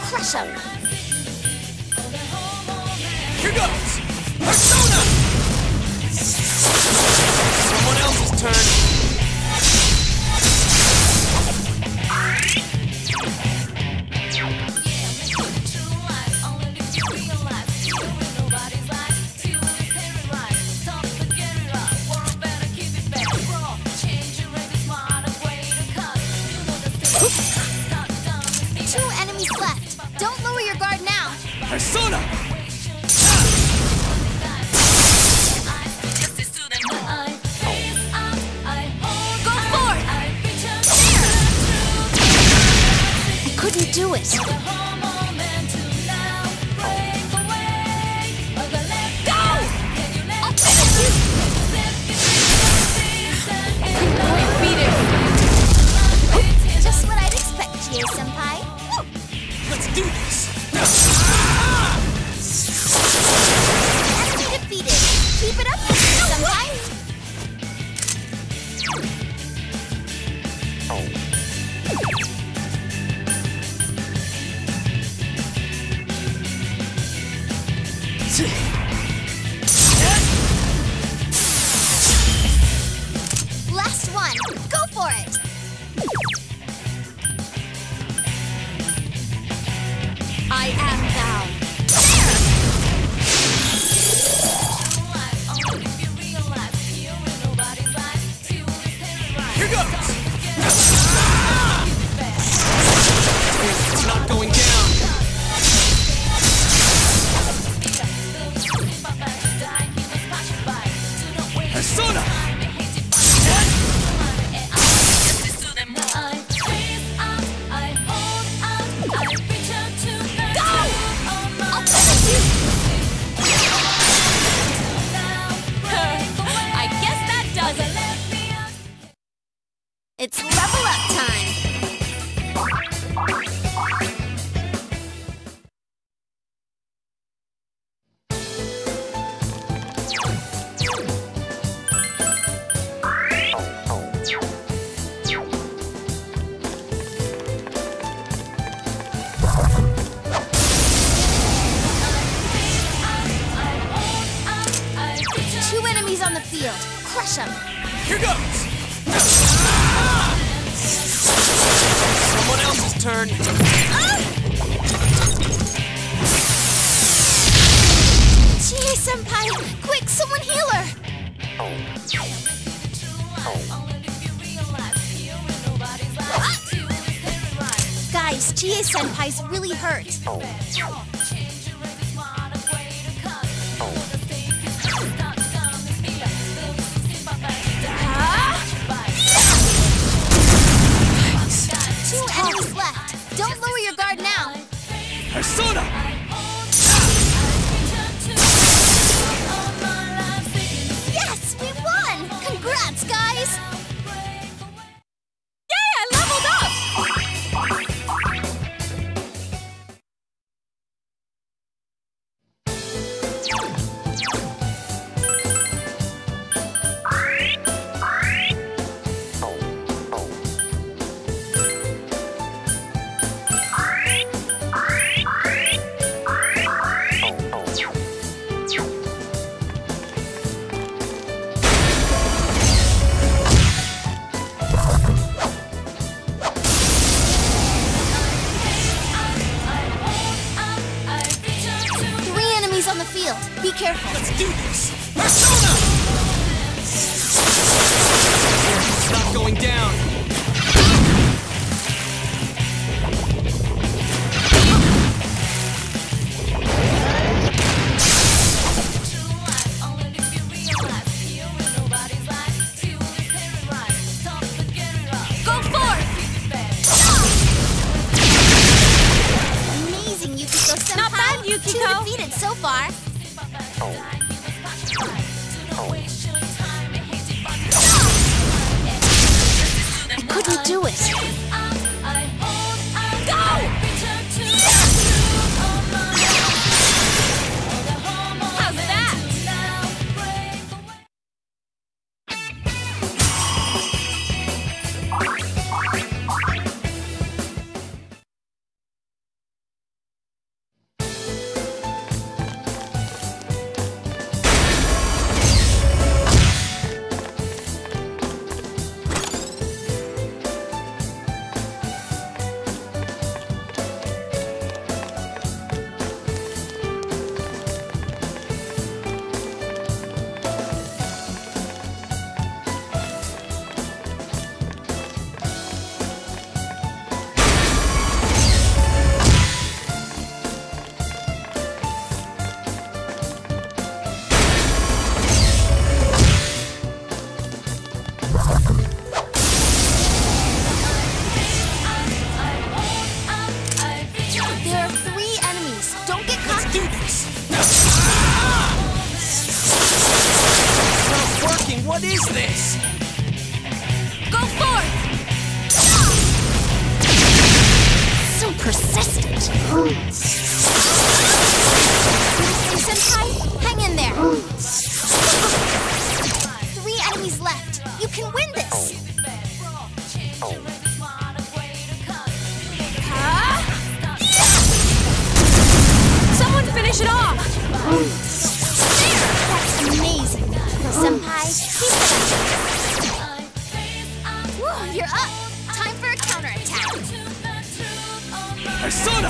Crush 'em! Here goes! Persona! Someone else's turn. Two enemies left. Don't lower your guard now. Persona! Go forth! I couldn't do it. Go! I'll finish you! Just what I'd expect, GA-senpai. Let's do this! Enemy defeated. Keep it up, GA-senpai. Last one. Go for it. I am thou. Here goes! It's not going down. Persona! I guess that does it. It's level up time. Two enemies on the field. Crush 'em. Here goes! Someone else's turn. GA-senpai, quick, someone heal her. Guys, GA-senpai's really hurt. Two enemies left. Don't lower your guard now. Persona! Yes, we won! Congrats, guys! Yay, I leveled up! Three enemies on the field. Be careful. Let's do this! Persona! It's not going down. Go forth! Amazing, Yukiko-senpai. Not bad, Yukiko. Two defeated so far. I couldn't do it. It's not working. What is this? Go forth! So persistent. Senpai, hang in there. 3 enemies left. You can win this. Someone finish it off! There! That's amazing. Now, Senpai, keep it up. Woo, you're up. Time for a counterattack. Persona!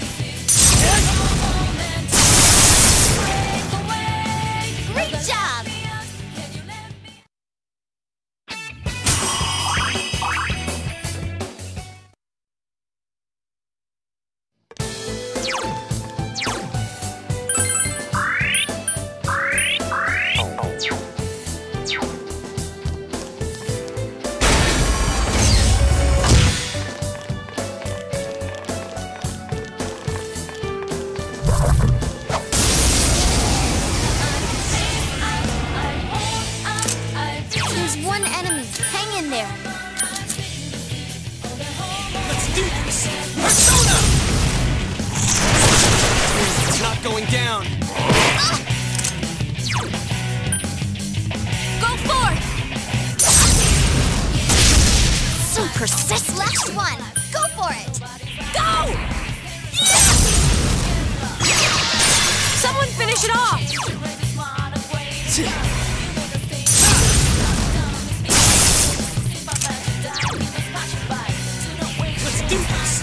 Great job! There's one enemy. Hang in there. Let's do this! Persona! It's not going down. Go forth! So persist. Last one. Go for it. Go! Someone finish it off! Let's do this!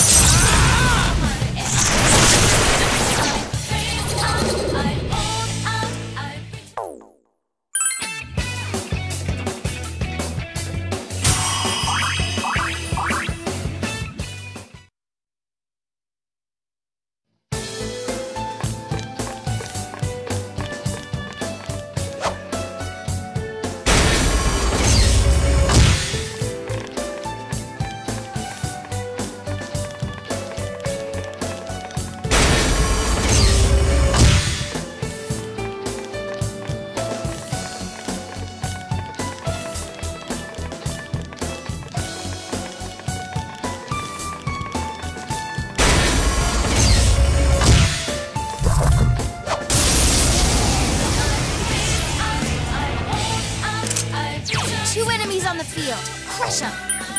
Two enemies on the field. Crush them.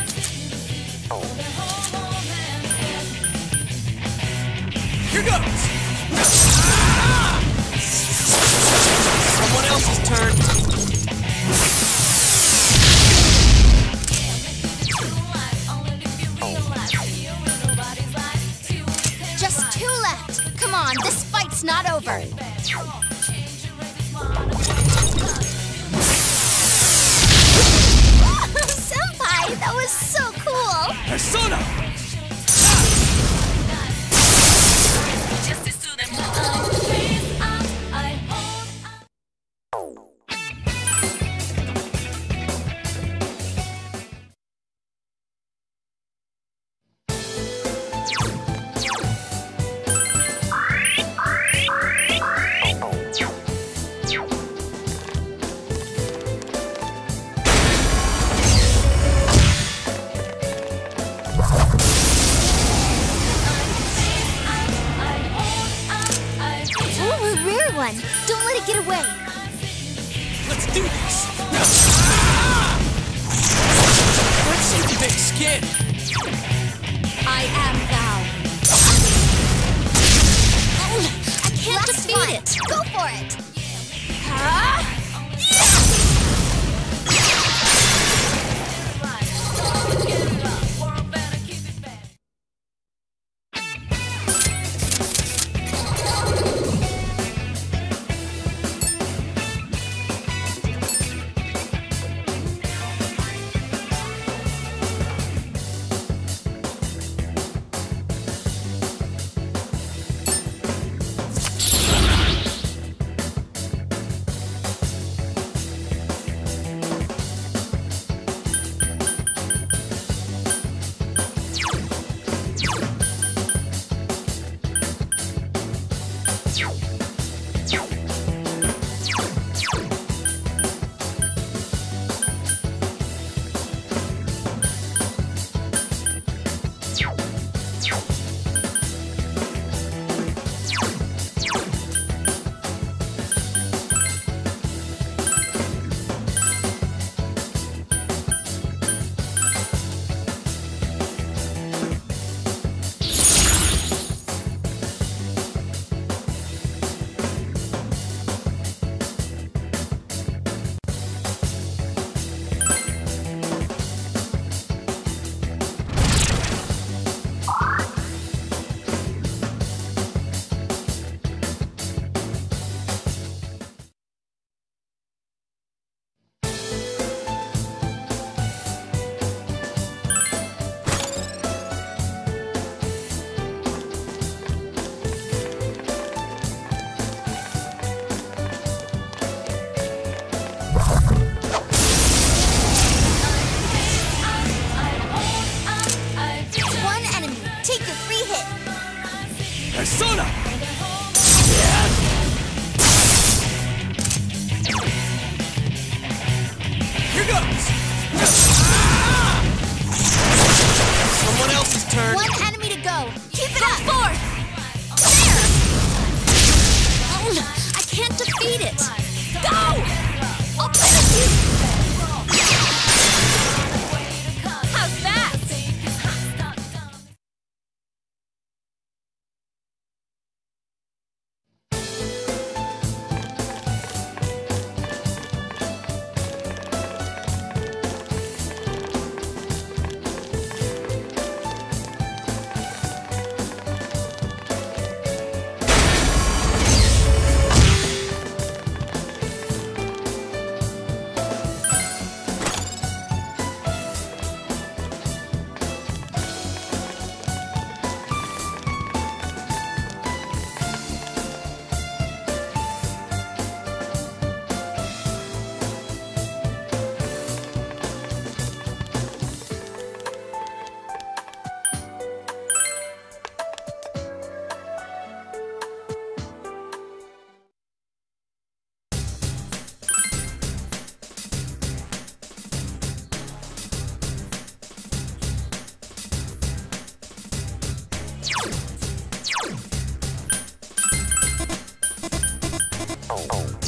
Here goes! Someone else's turn. Just 2 left. Come on, this fight's not over. Senpai, that was so cool. Persona! Ooh, a rare one. Don't let it get away. Let's do this! That's some thick skin! I am thou. I can't defeat it. Go for it. can't defeat it. Go! I'll finish you! How's that? Oh.